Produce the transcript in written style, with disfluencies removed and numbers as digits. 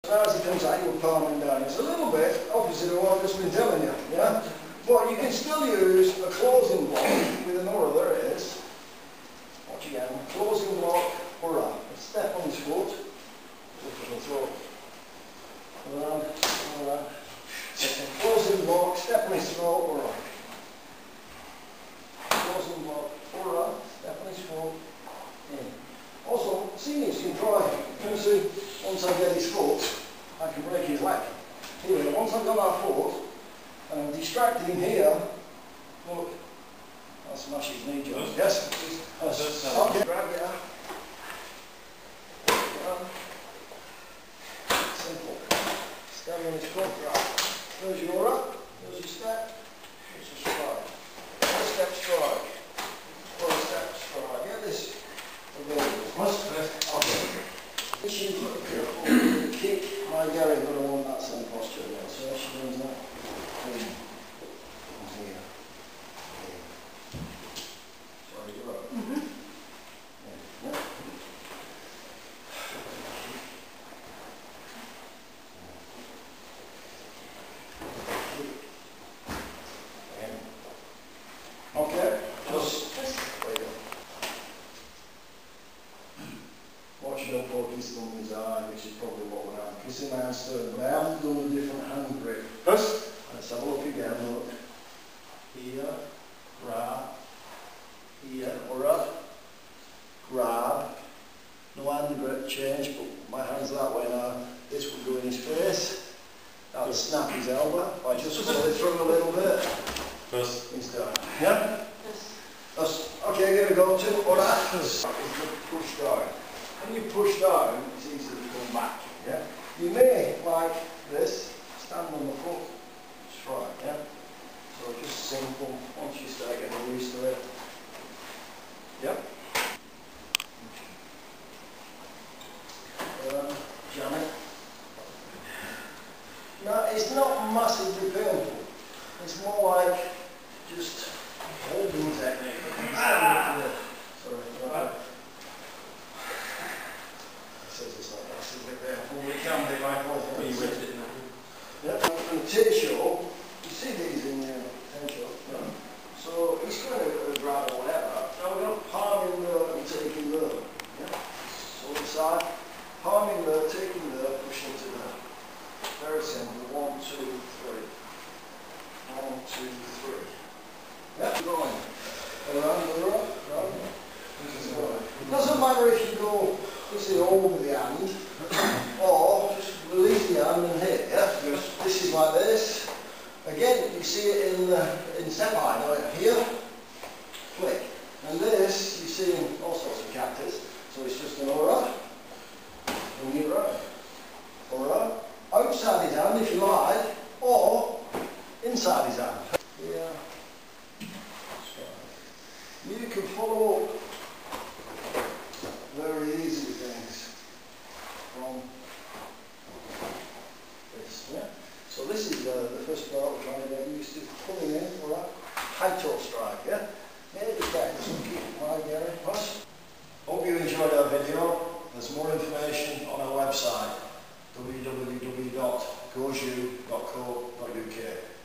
Now as he comes out, you'll palm him down. It's a little bit opposite of what I've just been telling you, yeah? But you can still use a closing block with an Ura, there it is. Watch again, closing block, Ura. Step on his foot, look at the throat. Around, around. Closing block, step on his throat, Ura. Closing block, Ura, step on his foot, in. Also, seniors can try, you can see, once I get his foot, I can break his leg. Here, once I've got that foot, and I'm distracting him here, look, I'll smash his knee joint. Yes? Okay, grab your arm. Simple. Stand on his foot, right. There's your Ura, there's your step, there's your stride. One step stride. One step stride. Get this. Okay. Issue for the kick. My Gary, but I want that same posture now. So she does that. Here. Sorry, you're up. Yeah. Okay. Just there you go. Watch don't poke his thumb in his eye, which is probably what we're having. Kissing my hands stern, but I haven't done a different hand grip. Let's have a look again. Look. Here, grab. Here, Ura. Grab. No hand grip change, but my hand's that way now. This will go in his face. That'll snap his elbow. I just pull it through a little bit. First. He's done. Yeah? Yes. Okay, here we go. Two. Ura. Push down. When you push down, it's easy to come back. Yeah? You may, like this, stand on the foot, strike. Yeah? So just simple, once you start getting used to it. Yep. Jam it. Now, it's not massively painful. It's more like just holding technique. Sorry. It can be like all three with it. Yeah. And T-show, you see these in your T-show. Yeah. So he's going to grab or whatever. Now we're going to palm him there and take him there. Yeah. So the side, palm him there, take him there, push him to there. Very simple. 1, 2, 3. 1, 2, 3. Yeah. Going. Around. It doesn't matter if you go. This is over the hand, or just release the hand and hit, yeah? This is like this. Again, you see it in Senpai, don't you? Here, flick. And this, you see in all sorts of characters. So it's just an Ura, and you right. Ura, outside his hand if you like, or inside his hand. Yeah. You can follow up very easy things from this, yeah? So this is the first part we're trying to get used to pulling in, alright? High toe strike, yeah? Maybe practice and keep my Gary. Hope you enjoyed our video. There's more information on our website, www.gōjū.co.uk.